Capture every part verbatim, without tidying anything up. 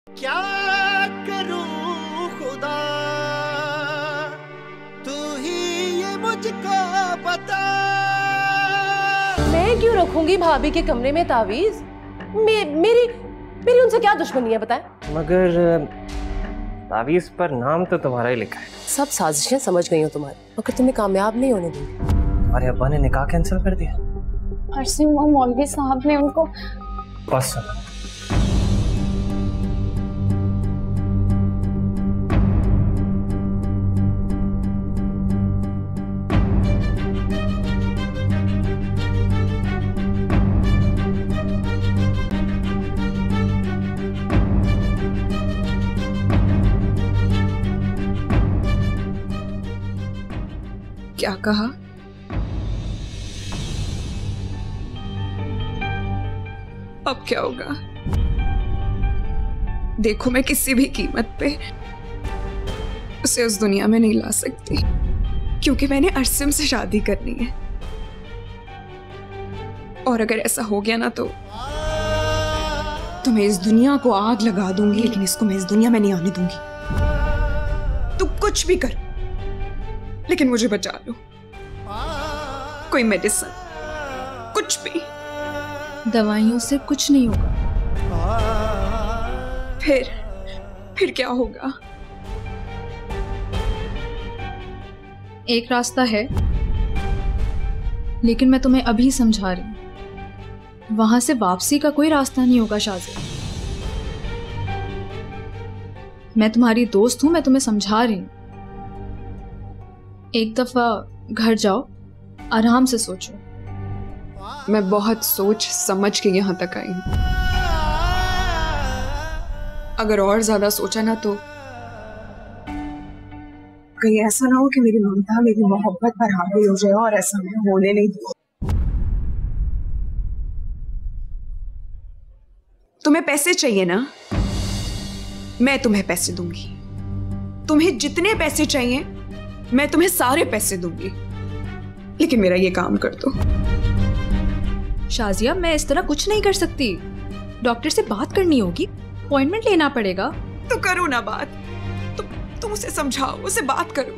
क्या करूं खुदा, तू ही ये मुझको बता। मैं क्यों रखूंगी भाभी के कमरे में तावीज? मे, मेरी मेरी उनसे क्या दुश्मनी है बताएं? मगर तावीज पर नाम तो तुम्हारा ही लिखा है। सब साजिशें समझ गई हो तुम्हारी, मगर तुम्हें कामयाब नहीं होने दूंगी। तुम्हारे अब्बा ने निकाह कैंसिल कर दिया। अरसे वो मौलवी साहब ने उनको बस क्या कहा? अब क्या होगा? देखो, मैं किसी भी कीमत पे उसे उस दुनिया में नहीं ला सकती, क्योंकि मैंने अरसिम से शादी करनी है। और अगर ऐसा हो गया ना तो तो मैं इस दुनिया को आग लगा दूंगी, लेकिन इसको मैं इस दुनिया में नहीं आने दूंगी। तू कुछ भी कर, लेकिन मुझे बचा लो। कोई मेडिसिन, कुछ भी। दवाइयों से कुछ नहीं होगा। फिर फिर क्या होगा? एक रास्ता है, लेकिन मैं तुम्हें अभी समझा रही हूं। वहां से वापसी का कोई रास्ता नहीं होगा शाज़िया। मैं तुम्हारी दोस्त हूं, मैं तुम्हें समझा रही हूं। एक दफा घर जाओ, आराम से सोचो। मैं बहुत सोच समझ के यहाँ तक आई हूँ। अगर और ज्यादा सोचा ना तो कहीं ऐसा ना हो कि मेरी ममता मेरी मोहब्बत पर हावी हो जाए, और ऐसा मैं होने नहीं दूँ। तुम्हें पैसे चाहिए ना? मैं तुम्हें पैसे दूंगी। तुम्हें जितने पैसे चाहिए मैं तुम्हें सारे पैसे दूंगी, लेकिन मेरा ये काम कर दो। शाज़िया, मैं इस तरह कुछ नहीं कर सकती। डॉक्टर से बात करनी होगी, अपॉइंटमेंट लेना पड़ेगा। तो करो ना बात। तुम तुम उसे समझाओ, उसे बात करो।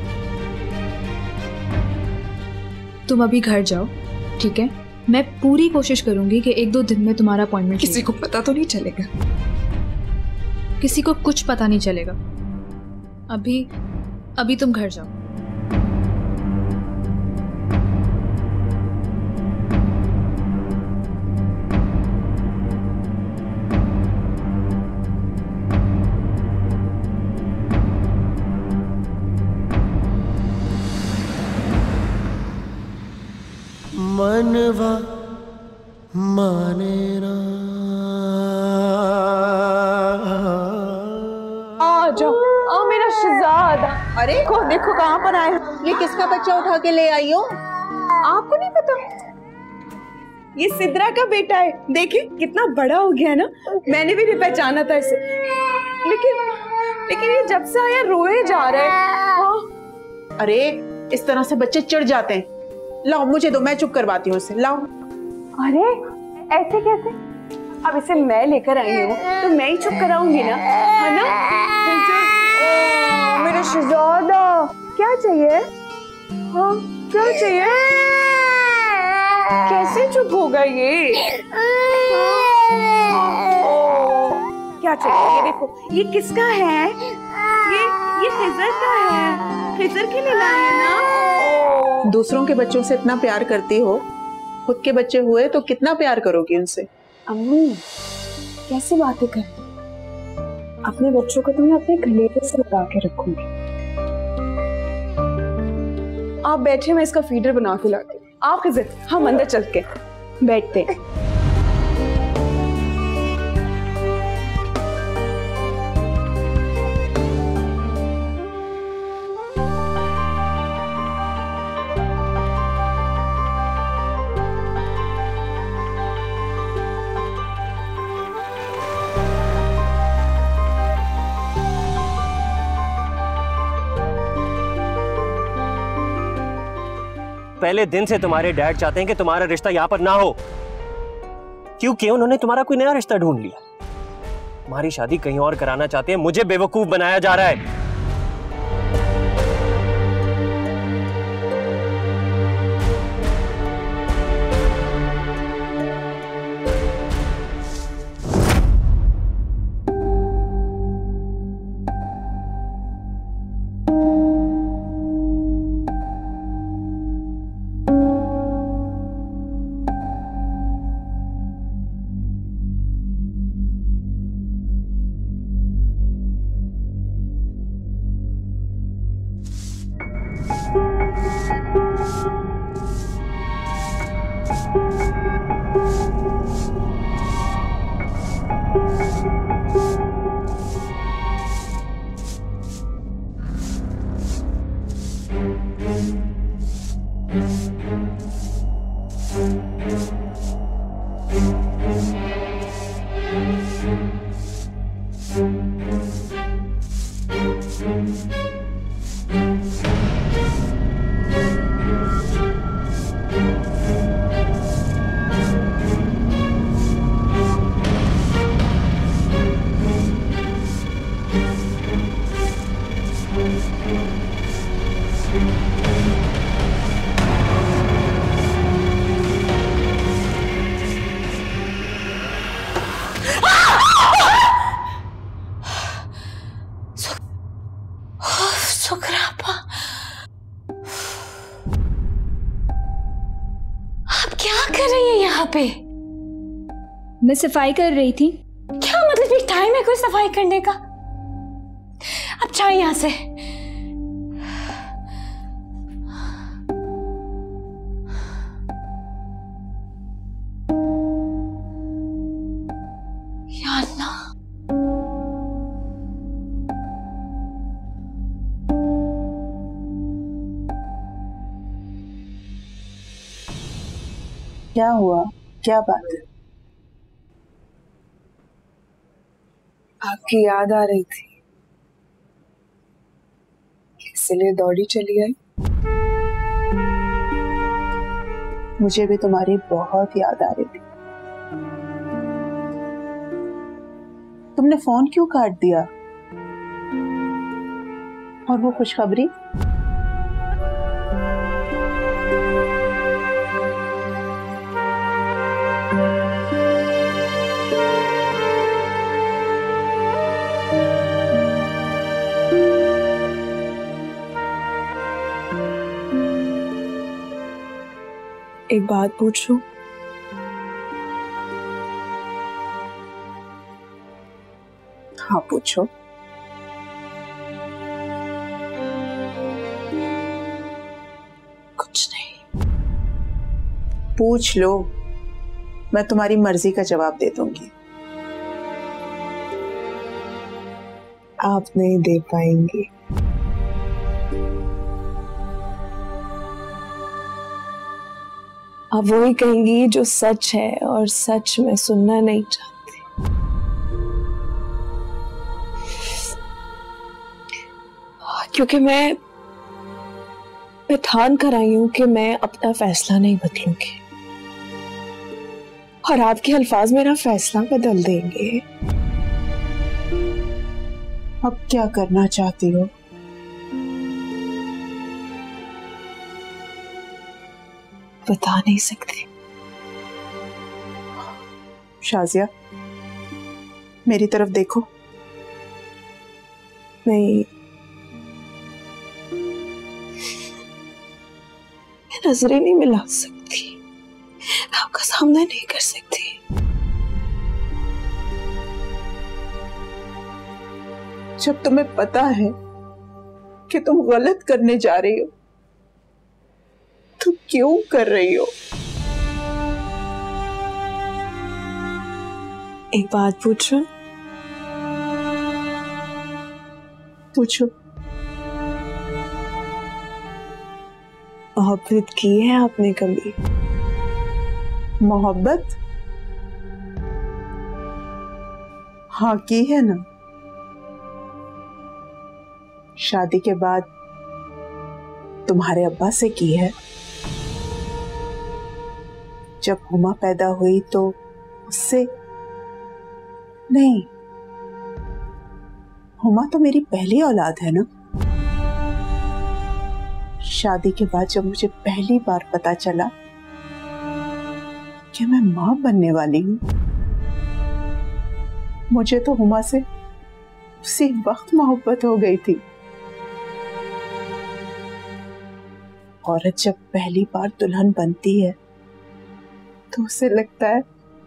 तुम अभी घर जाओ, ठीक है? मैं पूरी कोशिश करूंगी कि एक दो दिन में तुम्हारा अपॉइंटमेंट। किसी को पता तो नहीं चलेगा? किसी को कुछ पता नहीं चलेगा। अभी अभी तुम घर जाओ। मनवा माने ना। आ जाओ, आओ मेरा शहजादा। अरे को देखो कहाँ पर आए। ये किसका बच्चा उठा के ले आई हो? आपको नहीं पता? ये सिद्रा का बेटा है। देखिए कितना बड़ा हो गया ना। मैंने भी नहीं पहचाना था इसे, लेकिन लेकिन ये जब से आया रोए जा रहा है। हाँ। अरे इस तरह से बच्चे चिढ़ जाते हैं। लाओ मुझे दो, मैं चुप करवाती हूँ इसे। लाओ। अरे ऐसे कैसे? अब इसे मैं लेकर आई हूँ तो मैं ही चुप कराऊंगी ना, है ना? मेरा शहजादा, क्या चाहिए? हाँ, क्या चाहिए? कैसे चुप होगा ये? क्या चाहिए? ये देखो, ये किसका है? ये ये खिजर का है। खिजर के लिए लाए हैं ना? दूसरों के बच्चों से इतना प्यार करती हो, खुद के बच्चे हुए तो कितना प्यार करोगी उनसे? अम्मी कैसी बातें कर? अपने बच्चों को तो मैं अपने गले से लगा के रखूंगी। आप बैठे, मैं इसका फीडर बना के लाती हूँ। आप खिजर, हम अंदर चल के बैठते हैं। पहले दिन से तुम्हारे डैड चाहते हैं कि तुम्हारा रिश्ता यहाँ पर ना हो, क्योंकि उन्होंने तुम्हारा कोई नया रिश्ता ढूंढ लिया। तुम्हारी शादी कहीं और कराना चाहते हैं, मुझे बेवकूफ बनाया जा रहा है। सुखरापा, आप क्या कर रही हैं यहाँ पे? मैं सफाई कर रही थी। क्या मतलब ये टाइम है कोई सफाई करने का? अब जाओ यहाँ से। या अल्लाह, क्या हुआ? क्या बात है? आपकी याद आ रही थी, इसलिए दौड़ी चली आई। मुझे भी तुम्हारी बहुत याद आ रही थी। तुमने फोन क्यों काट दिया? और वो खुशखबरी? एक बात पूछूं? हाँ पूछो। कुछ नहीं। पूछ लो, मैं तुम्हारी मर्जी का जवाब दे दूंगी। आप नहीं दे पाएंगे। आप वही कहेंगी जो सच है, और सच मैं सुनना नहीं चाहती। क्योंकि मैं मैं ठान कर आई हूं कि मैं अपना फैसला नहीं बदलूंगी, और आपके अल्फाज मेरा फैसला बदल देंगे। अब क्या करना चाहती हो? बता नहीं सकती। शाजिया, मेरी तरफ देखो। नहीं, मैं नजरें नहीं मिला सकती, आपका सामना नहीं कर सकती। जब तुम्हें पता है कि तुम गलत करने जा रही हो, तो क्यों कर रही हो? एक बात पूछूं? पूछो। मोहब्बत की है आपने कभी? मोहब्बत? हाँ की है ना। शादी के बाद तुम्हारे अब्बा से की है। जब हुमा पैदा हुई तो उससे नहीं, हुमा तो मेरी पहली औलाद है ना। शादी के बाद जब मुझे पहली बार पता चला कि मैं मां बनने वाली हूं, मुझे तो हुमा से उसी वक्त मोहब्बत हो गई थी। औरत जब पहली बार दुल्हन बनती है तो उसे लगता है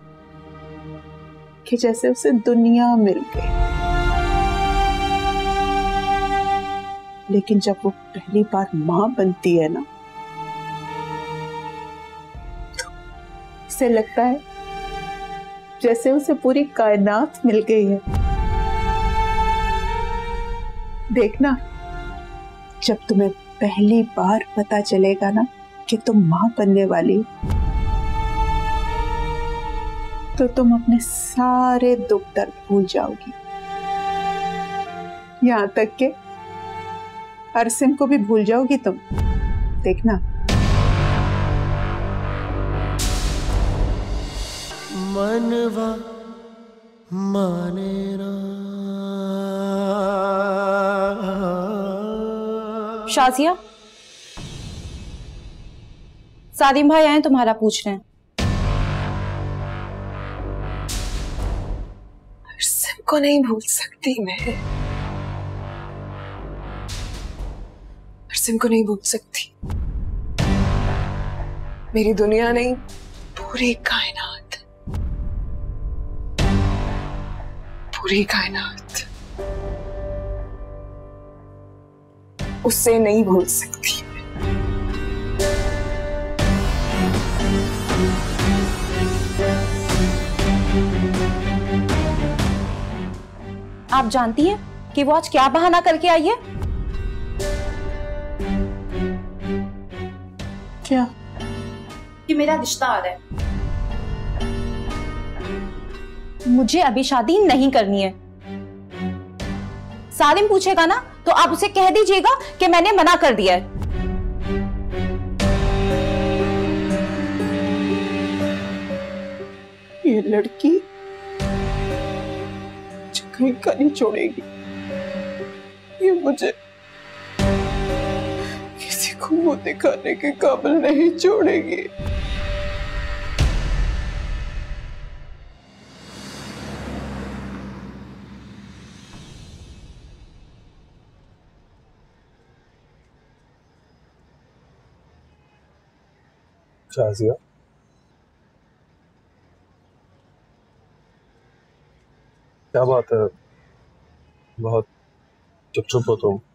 कि जैसे उसे दुनिया मिल गई। लेकिन जब वो पहली बार मां बनती है ना, तो उसे लगता है जैसे उसे पूरी कायनात मिल गई है। देखना, जब तुम्हें पहली बार पता चलेगा ना कि तुम मां बनने वाली हो, तो तुम अपने सारे दुख दर्द भूल जाओगी। यहां तक के अरसिम को भी भूल जाओगी तुम। देखना। मनवा माने ना। शाजिया, सादिम भाई आए तुम्हारा पूछ रहे हैं। अरसिम को नहीं भूल सकती मैं, अरसिम को नहीं भूल सकती। मेरी दुनिया नहीं, पूरी कायनात, पूरी कायनात उससे नहीं भूल सकती। आप जानती हैं कि वो आज क्या बहाना करके आई है? क्या? कि मेरा रिश्ता आ रहा है। मुझे अभी शादी नहीं करनी है। सादिम पूछेगा ना तो आप उसे कह दीजिएगा कि मैंने मना कर दिया है। ये लड़की कहीं का नहीं छोड़ेगी। ये मुझे किसी को मुंह दिखाने के काबिल नहीं छोड़ेगी। शाजिया, क्या बात है? बहुत चुप चुप हो तुम।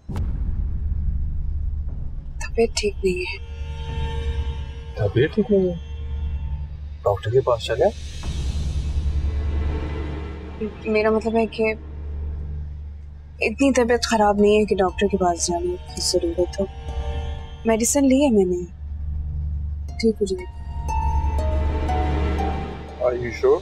तबीयत ठीक नहीं है। तबीयत ठीक नहीं है? डॉक्टर के पास चले? मेरा मतलब है कि इतनी तबीयत खराब नहीं है कि डॉक्टर के पास जाने की जरूरत हो। मेडिसिन ली है मैंने, ठीक हो जाएगी। Are you sure?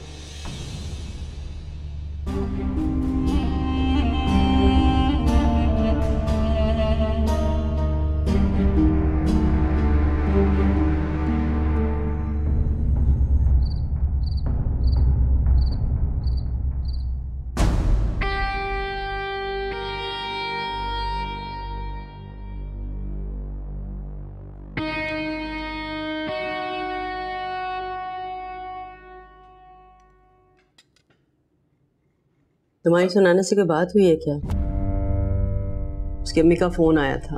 तुम्हारी सुनाने से कोई बात हुई है क्या? उसकी अम्मी का फोन आया था,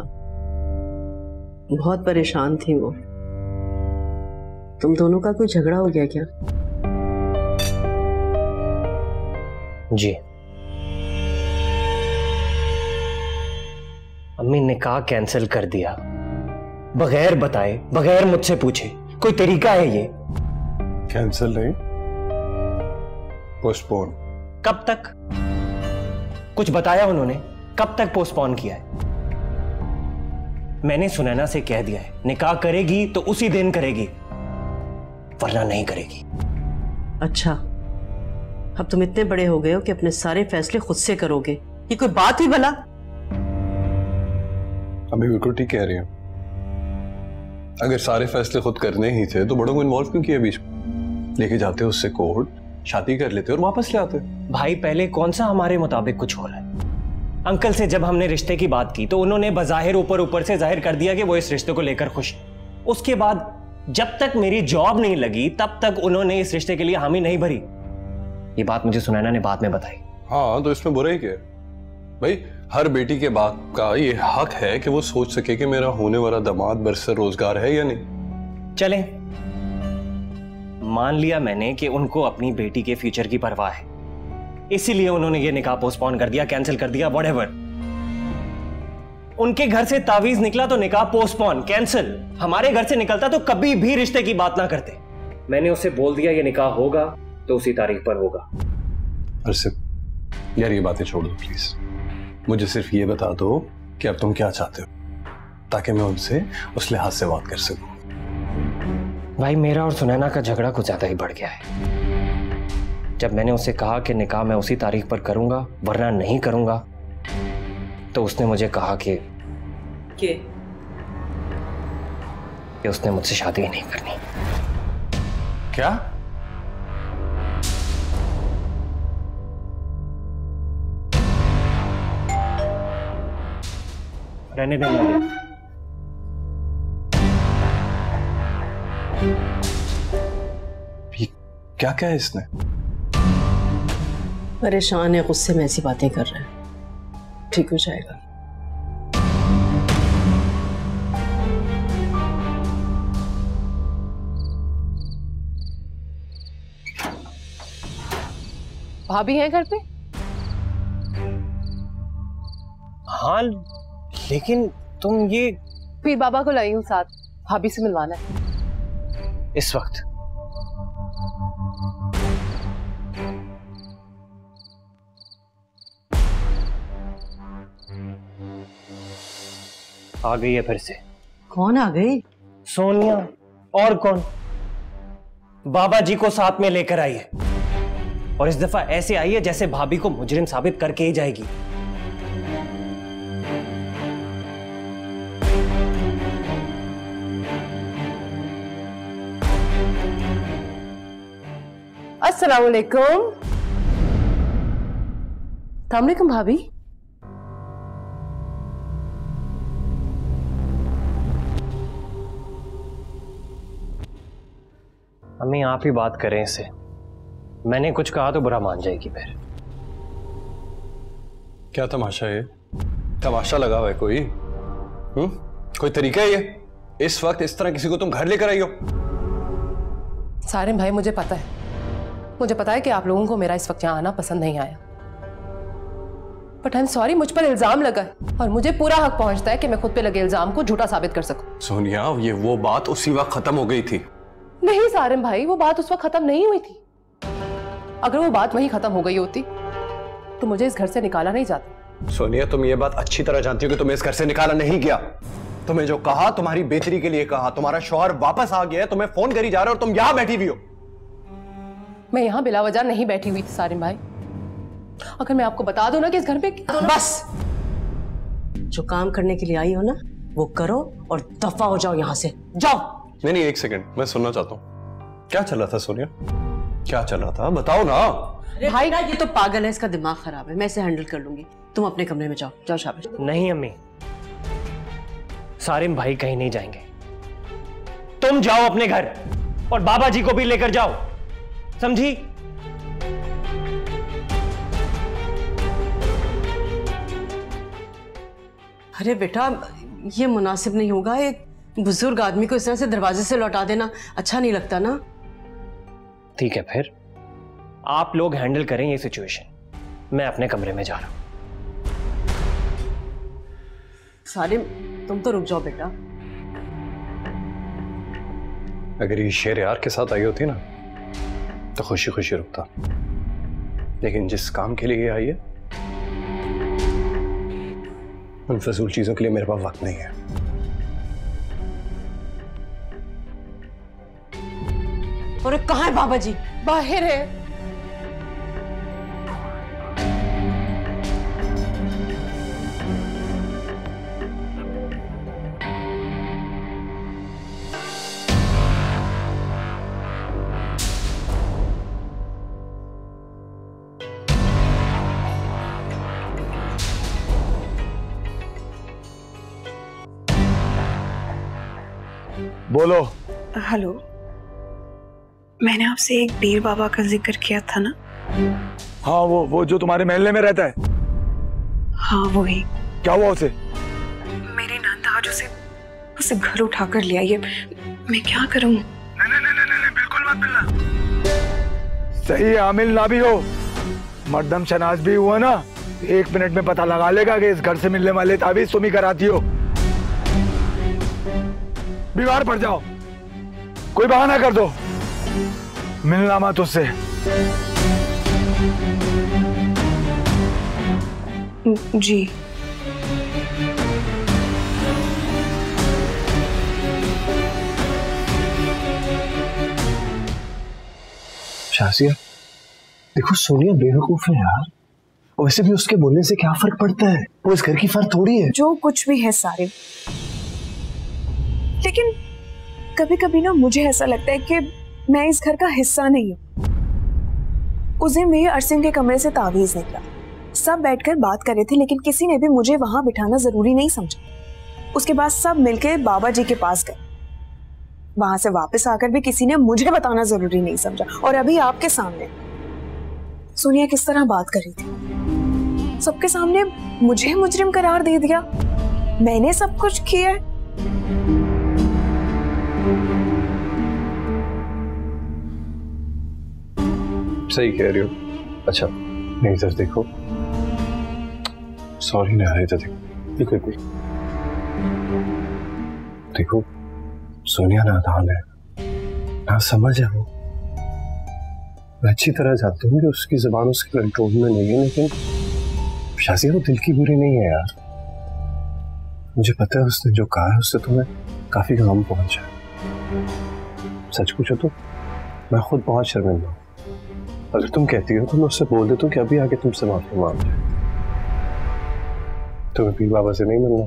बहुत परेशान थी वो। तुम दोनों का कोई झगड़ा हो गया क्या? जी, अम्मी निकाह कैंसिल कर दिया, बगैर बताए, बगैर मुझसे पूछे। कोई तरीका है ये? कैंसिल नहीं, पोस्टपोन। कब तक? कुछ बताया उन्होंने? कब तक पोस्टपोन किया है? मैंने सुनैना से कह दिया है, निकाह करेगी तो उसी दिन करेगी, वरना नहीं करेगी। अच्छा, अब तुम इतने बड़े हो गए हो कि अपने सारे फैसले खुद से करोगे, ये कोई बात हुई भला? अभी बिल्कुल ठीक कह रही हैं। अगर सारे फैसले खुद करने ही थे तो बड़ों को इन्वॉल्व क्यों किया बीच में? लेके जाते उससे कोर्ट, शादी कर लेते और वापस ले आते। भाई, पहले कौन सा हमारे मुताबिक कुछ हो रहा है? अंकल से जब हमने रिश्ते की बात की तो उन्होंने बज़ाहिर ऊपर ऊपर से जाहिर कर दिया कि वो इस रिश्ते को लेकर खुश हैं। उसके बाद जब तक मेरी जॉब नहीं लगी तब तक उन्होंने इस रिश्ते के लिए हामी नहीं भरी। ये बात मुझे सुनैना ने बाद में बताई। हाँ, तो इसमें बुरा ही क्या है भाई? हर बेटी के बाप का ये हक है कि वो सोच सके कि मेरा होने वाला दामाद बरसर रोजगार है या नहीं। चले, मान लिया मैंने कि उनको अपनी बेटी के फ्यूचर की परवाह है, इसीलिए उन्होंने ये निकाह पोस्टपोन कर दिया, कैंसिल कर दिया, व्हाटएवर। उनके घर से तावीज निकला तो निकाह पोस्टपोन, कैंसिल। हमारे घर से निकलता तो कभी भी रिश्ते की बात ना करते। मैंने उसे बोल दिया ये निकाह होगा तो उसी तारीख पर होगा। अर्सित, यार ये बातें छोड़ दो प्लीज। मुझे सिर्फ ये बता दो कि अब तुम क्या चाहते हो, ताकि मैं उनसे उस लिहाज से बात कर सकूं। भाई, मेरा और सुनैना का झगड़ा कुछ ज्यादा ही बढ़ गया है। जब मैंने उसे कहा कि निकाह मैं उसी तारीख पर करूंगा वरना नहीं करूंगा, तो उसने मुझे कहा कि के? कि उसने मुझसे शादी ही नहीं करनी। क्या? रहने देंगे। क्या क्या है इसने? परेशान है, गुस्से में ऐसी बातें कर रहा है। ठीक हो जाएगा। भाभी हैं घर पे? हाँ, लेकिन तुम ये पीर बाबा को लाई हूँ साथ, भाभी से मिलवाना है इस वक्त। आ गई है फिर से। कौन आ गई? सोनिया। और कौन? बाबा जी को साथ में लेकर आई है, और इस दफा ऐसे आई है जैसे भाभी को मुजरिम साबित करके ही जाएगी। अस्सलाम वालेकुम। अस्सलाम वालेकुम भाभी। अम्मी, आप ही बात करें इससे। मैंने कुछ कहा तो बुरा मान जाएगी फिर। क्या तमाशा है? तमाशा लगा हुआ है कोई? हम्म कोई तरीका है ये? इस वक्त इस तरह किसी को तुम घर लेकर आई हो? सारिम भाई, मुझे पता है, मुझे पता है कि आप लोगों को मेरा इस वक्त यहाँ आना पसंद नहीं आया, बट आई एम सॉरी, मुझ पर इल्जाम लगा है और मुझे पूरा हक पहुंचता है कि मैं खुद पे लगे इल्जाम को झूठा साबित कर सकूं। सोनिया, ये वो बात उसी वक्त खत्म हो गई थी। नहीं सारिम भाई, वो बात उस वक्त खत्म नहीं हुई थी। अगर वो बात वहीं खत्म हो गई होती तो मुझे इस घर से निकाला नहीं जाता। सोनिया, तुम ये बात अच्छी तरह जानती हो कि तुम्हें इस घर से निकाला नहीं गया। तुम्हें जो कहा तुम्हारी बेहतरी के लिए कहा। तुम्हारा शौहर वापस आ गया है, तुम्हें फोन करी जा रहा है और तुम यहां बैठी हुई हो। मैं यहां बिला वजह नहीं बैठी हुई थी सारिम भाई। अगर मैं आपको बता दूं ना कि इस घर पे बस, जो काम करने के लिए आई हो ना वो करो और दफा हो जाओ यहां से, जाओ। नहीं नहीं, एक सेकंड, मैं सुनना चाहता हूँ। क्या चल रहा था सोनिया? क्या चल रहा था, बताओ ना। भाई ना, ये तो पागल है, इसका दिमाग खराब है, मैं इसे हैंडल कर लूंगी। तुम अपने कमरे में जाओ, जाओ शाबाश। नहीं अम्मी, सारिम भाई कहीं नहीं जाएंगे। तुम जाओ अपने घर और बाबा जी को भी लेकर जाओ, समझी? अरे बेटा, ये मुनासिब नहीं होगा। एक बुजुर्ग आदमी को इस तरह से दरवाजे से लौटा देना अच्छा नहीं लगता ना। ठीक है, फिर आप लोग हैंडल करें ये सिचुएशन, मैं अपने कमरे में जा रहा हूं। सारिम, तुम तो रुक जाओ बेटा। अगर ये शेर यार के साथ आई होती ना तो खुशी खुशी रुकता, लेकिन जिस काम के लिए ये आई है उन फजूल चीजों के लिए मेरे पास वक्त नहीं है। और कहाँ है बाबा जी? बाहर है। बोलो। हेलो, मैंने आपसे एक पीर बाबा का जिक्र किया था ना? हाँ, वो वो जो तुम्हारे महल्ले में रहता है। हाँ वही। क्या हुआ उसे? मेरी नंद आज उसे उसे घर उठा कर ले आई है। मैं क्या करूं? नहीं नहीं नहीं नहीं, बिल्कुल मत मिलना। सही है, आमिल ना भी हो, मर्दम शनाज भी हुआ ना, एक मिनट में पता लगा लेगा कि इस घर से मिलने वाले ताबीज तुम ही कराती हो। बीमार पड़ जाओ, कोई बहाना कर दो, मिलना मत उससे। जी। शाजिया, देखो सोनिया बेवकूफ है यार, और वैसे भी उसके बोलने से क्या फर्क पड़ता है, वो इस घर की फर्क थोड़ी है। जो कुछ भी है सारे, लेकिन कभी कभी ना मुझे ऐसा लगता है कि मैं इस घर का हिस्सा नहीं हूँ। उस दिन मेरे अरसिन के कमरे से तावीज निकला, सब बैठकर बात कर रहे थे, लेकिन किसी ने भी मुझे वहां बिठाना जरूरी नहीं समझा। उसके बाद सब मिलकर बाबा जी के पास गए, वहां से वापस आकर भी किसी ने मुझे बताना जरूरी नहीं समझा। और अभी आपके सामने सोनिया किस तरह बात कर रही थी, सबके सामने मुझे मुजरिम करार दे दिया। मैंने सब कुछ किया है। सही कह रही हो। अच्छा नहीं सर, देखो सॉरी ना है, देखो देखो देखो सोनिया नादान है, ना समझ है वो। मैं अच्छी तरह जानता हूँ कि उसकी जुबान उसके कंट्रोल में नहीं है, लेकिन शाजिया वो दिल की बुरी नहीं है यार। मुझे पता है उसने जो कहा है उससे तुम्हें काफी गम पहुंचा है। सच पूछो तो मैं खुद बहुत शर्मिंदा हूँ। अगर तुम कहती हो तो मैं उससे बोल देता हूँ कि अभी आके तुमसे माफी मांग जाए। तुम्हें पीर बाबा से नहीं मिलना,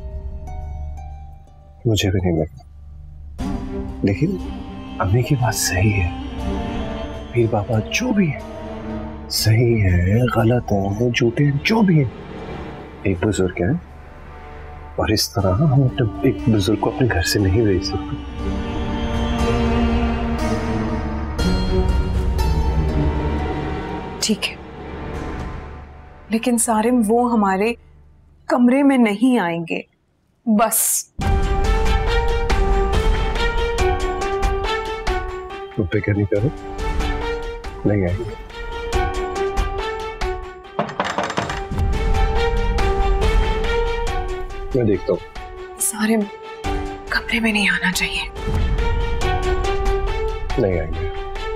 मुझे भी नहीं मिलना, लेकिन अम्मी की बात सही है। पीर बाबा जो भी है, सही है गलत है झूठे जो भी है, एक बुजुर्ग है, और इस तरह हम अपने एक बुजुर्ग को अपने घर से नहीं भेज सकते। ठीक है, लेकिन सारिम वो हमारे कमरे में नहीं आएंगे, बस। तुम फिक्र नहीं करो, नहीं आएंगे। मैं देखता हूँ। सारिम कमरे में नहीं आना चाहिए। नहीं आएंगे।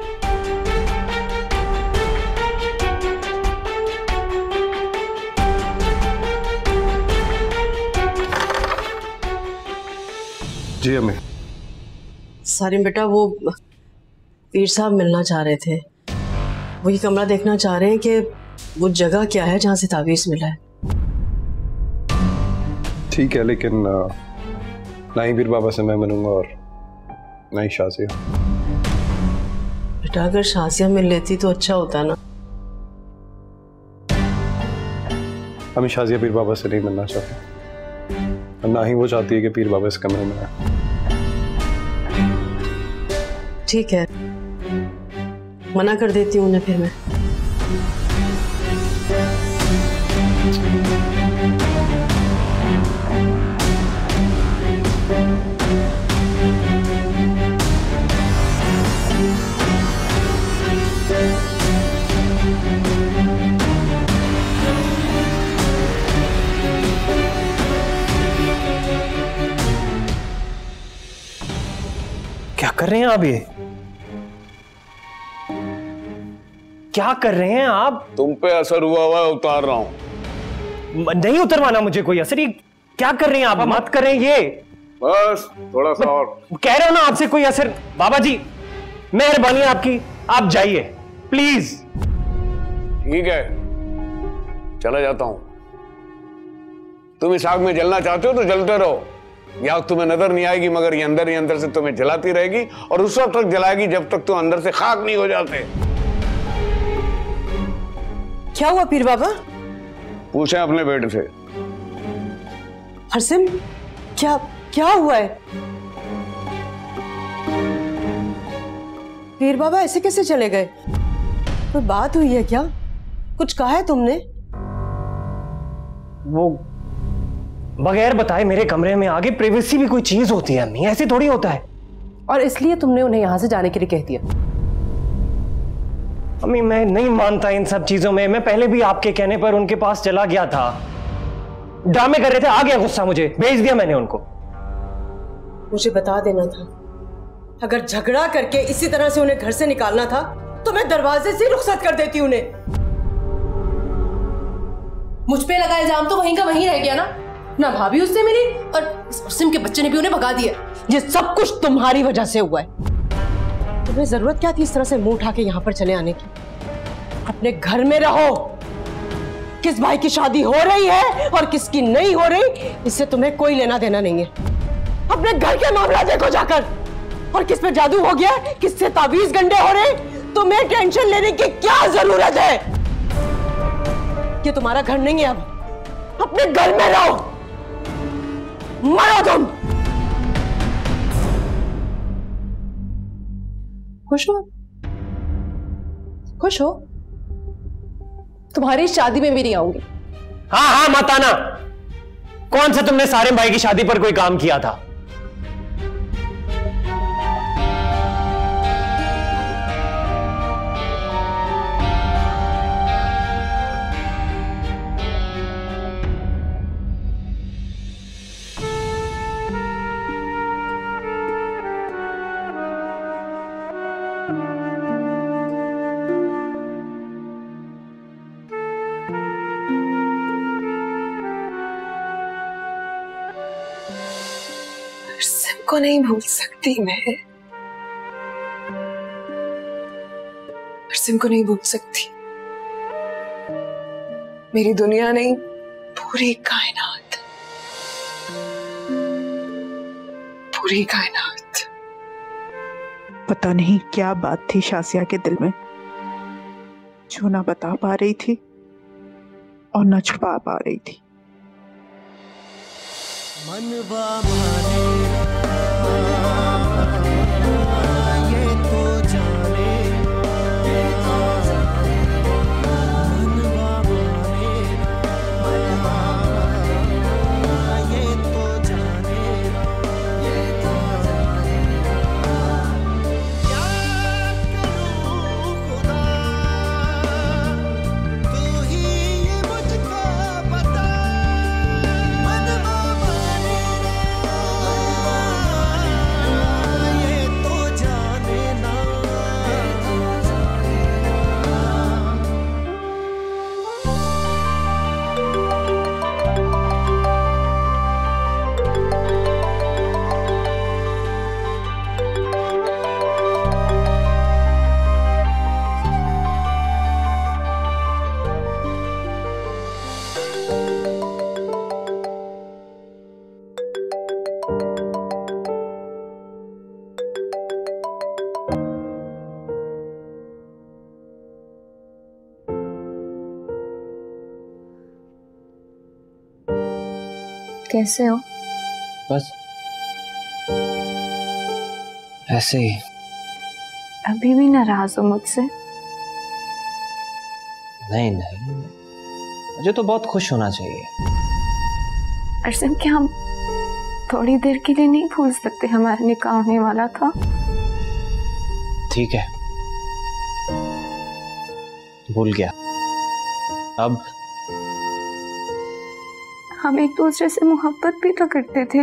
जी अम्मी। सारिम बेटा, वो पीर साहब मिलना चाह रहे थे, वो ये कमरा देखना चाह रहे हैं कि वो जगह क्या है जहां से तावीज मिला है। ठीक है, लेकिन ना ही पीर बाबा से मैं मिलूंगा और ना ही शाजिया। बेटा अगर शाजिया मिल लेती तो अच्छा होता ना। हमें शाजिया पीर बाबा से नहीं मिलना चाहती, ना ही वो चाहती है कि पीर बाबा इस कमरे में आए। ठीक है, मना कर देती हूँ उन्हें फिर मैं। क्या कर रहे हैं आप? ये क्या कर रहे हैं आप? तुम पे असर हुआ हुआ उतार रहा हूं। नहीं उतरवाना मुझे कोई असर। ये क्या कर रहे हैं आप? मत करें ये। बस थोड़ा सा और। कह रहे हो ना आपसे कोई असर। बाबा जी मेहरबानी आपकी, आप जाइए प्लीज। ठीक है, चला जाता हूं। तुम इस आग में जलना चाहते हो तो जलते रहो। यह आग तुम्हें नजर नहीं आएगी, मगर ये अंदर ही अंदर से तुम्हें जलाती रहेगी, और उस वक्त तक जलाएगी जब तक तुम अंदर से खाक नहीं हो जाते। क्या हुआ पीर बाबा? पूछें अपने बेटे से। हरसिम, क्या क्या हुआ है? पीर बाबा ऐसे कैसे चले गए? कोई बात हुई है क्या? कुछ कहा है तुमने? वो बगैर बताए मेरे कमरे में आगे, प्राइवेसी भी कोई चीज होती है अम्मी, ऐसे थोड़ी होता है। और इसलिए तुमने उन्हें यहां से जाने के लिए कह दिया? अम्मी मैं नहीं मानता इन सब चीजों में। मैं पहले भी आपके कहने पर उनके पास चला गया था, ड्रामे कर रहे थे, आ गया गुस्सा, मुझे भेज दिया मैंने उनको। मुझे बता देना था, अगर झगड़ा करके इसी तरह से उन्हें घर से निकालना था तो मैं दरवाजे से रुखसत कर देती उन्हें। मुझ पे लगा इल्जाम तो वहीं का वहीं रह गया ना। ना भाभी उससे मिली और इस मुस्लिम के बच्चे ने भी उन्हें भगा दिया। ये सब कुछ तुम्हारी वजह से हुआ है। तुम्हें जरूरत क्या थी इस तरह से मुंह उठा के यहाँ पर चले आने की? अपने घर में रहो। किस भाई की शादी हो रही है और किसकी नहीं हो रही, इससे तुम्हें कोई लेना देना नहीं है। अपने घर के मामला देखो जाकर। और किस पे जादू हो गया, किससे ताबीज गंडे हो रहे, तुम्हें टेंशन लेने की क्या जरूरत है? ये तुम्हारा घर नहीं है, अब अपने घर में रहो। मरो तुम। खुश हो? खुश हो? तुम्हारी शादी में भी नहीं आऊंगी। हाँ हाँ मत आना। कौन सा तुमने सारे भाई की शादी पर कोई काम किया था? को नहीं भूल सकती मैं, अर्सिम को नहीं भूल सकती। मेरी दुनिया नहीं, पूरी कायनात, पूरी कायनात। पता नहीं क्या बात थी शासिया के दिल में जो ना बता पा रही थी और ना छुपा पा रही थी। मनवा माने ये तो जाने, मनवा माने ये तो जाने, ये तो जाने। क्या करूं खुदा, तू ही ये मुझको बता। मनवा कैसे हो? बस ऐसे ही। अभी भी नाराज हो मुझसे? नहीं नहीं, मुझे तो बहुत खुश होना चाहिए। अर्सिम क्या हम थोड़ी देर के लिए नहीं भूल सकते हमारा निकाह होने वाला था? ठीक है, भूल गया। अब हम एक दूसरे से मोहब्बत भी तो करते थे।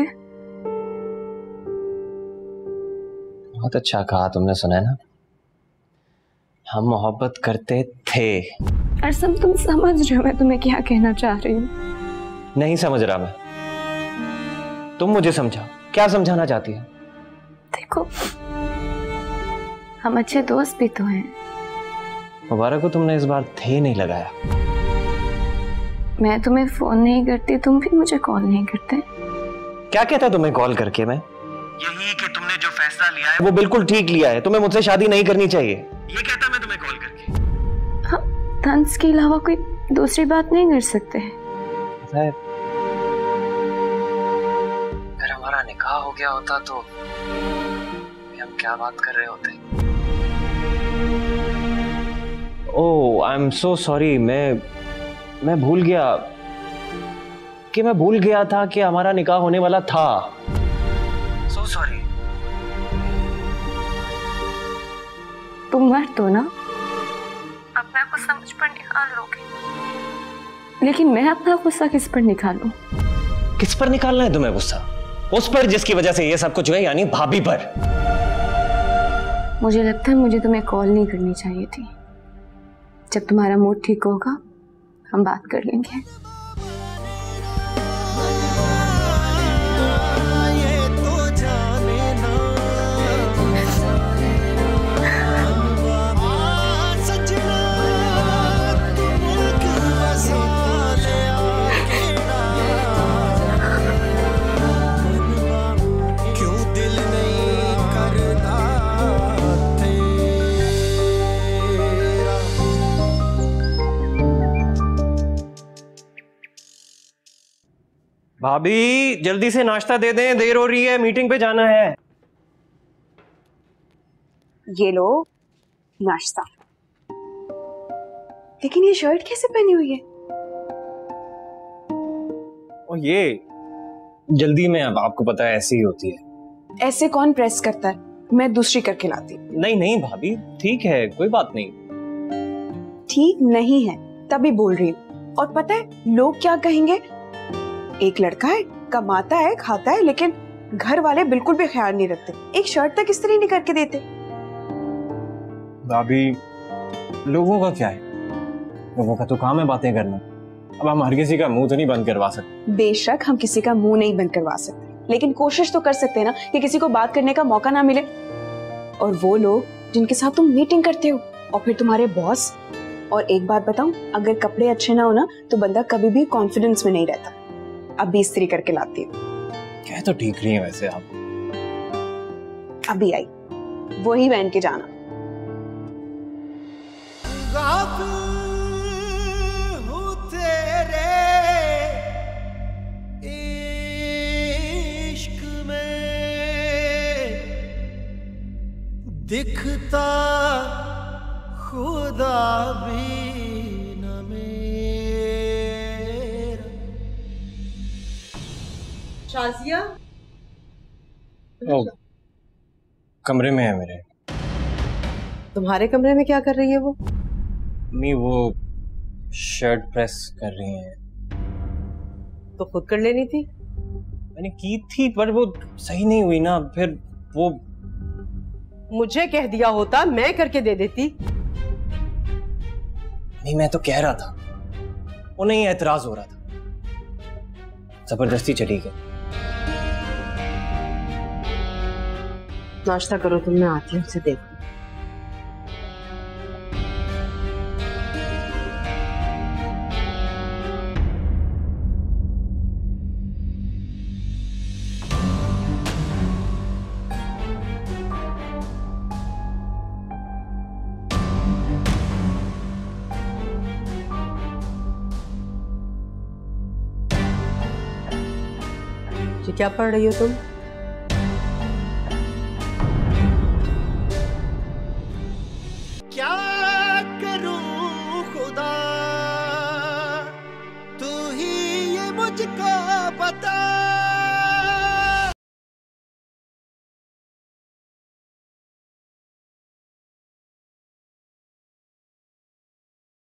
बहुत अच्छा कहा तुमने, सुना है ना, हम मोहब्बत करते थे। अर्सम तुम समझ रहे हो मैं तुम्हें क्या कहना चाह रही हूँ? नहीं समझ रहा मैं, तुम मुझे समझाओ, क्या समझाना चाहती है? देखो हम अच्छे दोस्त भी तो हैं। मुबारक को तुमने इस बार थे नहीं लगाया। मैं तुम्हें फोन नहीं करती, तुम भी मुझे कॉल नहीं करते। क्या कहता तुम्हें कॉल करके मैं? यही कि तुमने जो फैसला लिया है वो बिल्कुल ठीक लिया है, तुम्हें मुझसे शादी नहीं करनी चाहिए, ये कहता मैं तुम्हें कॉल करके। हम तंज के अलावा कोई दूसरी बात नहीं कर सकते। अगर हमारा निकाह हो गया होता तो हम क्या बात कर रहे होते? ओह आई एम सो सॉरी, मैं मैं भूल गया कि मैं भूल गया था कि हमारा निकाह होने वाला था। So sorry. तुम मर्द हो ना, अपना गुस्सा मुझ पर निकाल लोगे, लेकिन मैं अपना गुस्सा किस पर निकालूं? किस पर निकालना है तुम्हें गुस्सा? उस पर जिसकी वजह से ये सब कुछ हुआ, यानी भाभी पर। मुझे लगता है मुझे तुम्हें कॉल नहीं करनी चाहिए थी। जब तुम्हारा मूड ठीक होगा हम बात कर लेंगे। भाभी जल्दी से नाश्ता दे दें, देर हो रही है, मीटिंग पे जाना है। ये लो नाश्ता। लेकिन ये शर्ट कैसे पहनी हुई है? और ये जल्दी में, अब आपको पता है ऐसी ही होती है। ऐसे कौन प्रेस करता है? मैं दूसरी करके लाती। नहीं नहीं भाभी, ठीक है, कोई बात नहीं। ठीक नहीं है तभी बोल रही हूँ। और पता है लोग क्या कहेंगे? एक लड़का है, कमाता है, खाता है, लेकिन घर वाले बिल्कुल भी ख्याल नहीं रखते। एक शर्ट तक इस्त्री नहीं करके देते। भाभी लोगों का क्या है, लोगों का तो काम है बातें करना। अब हम हर किसी का मुंह तो नहीं बंद करवा सकते। बेशक हम किसी का मुंह नहीं बंद करवा सकते, लेकिन कोशिश तो कर सकते हैं ना कि किसी को बात करने का मौका ना मिले। और वो लोग जिनके साथ तुम मीटिंग करते हो, और फिर तुम्हारे बॉस। और एक बात बताऊं, अगर कपड़े अच्छे ना हो ना तो बंदा कभी भी कॉन्फिडेंस में नहीं रहता। अभी इस्त्री करके लाती हूँ। कह तो ठीक रही है वैसे आप। अभी आई, वही पहन के जाना। हूँ तेरे इश्क में, दिखता खुदा भी न मेरा। शाजिया ओ, कमरे में है मेरे। तुम्हारे कमरे में क्या कर रही है वो? नहीं, वो शर्ट प्रेस कर रही हैं। तो खुद कर लेनी थी। मैंने की थी पर वो सही नहीं हुई ना, फिर वो। मुझे कह दिया होता, मैं करके दे देती। नहीं, मैं तो कह रहा था, उन्हें ही एतराज हो रहा था, जबरदस्ती चली गई। नाश्ता करो तुम, मैं आती हूँ, उसे देखो। ये क्या पढ़ रही हो तुम? क्या करूं खुदा, तू ही ये मुझको बता।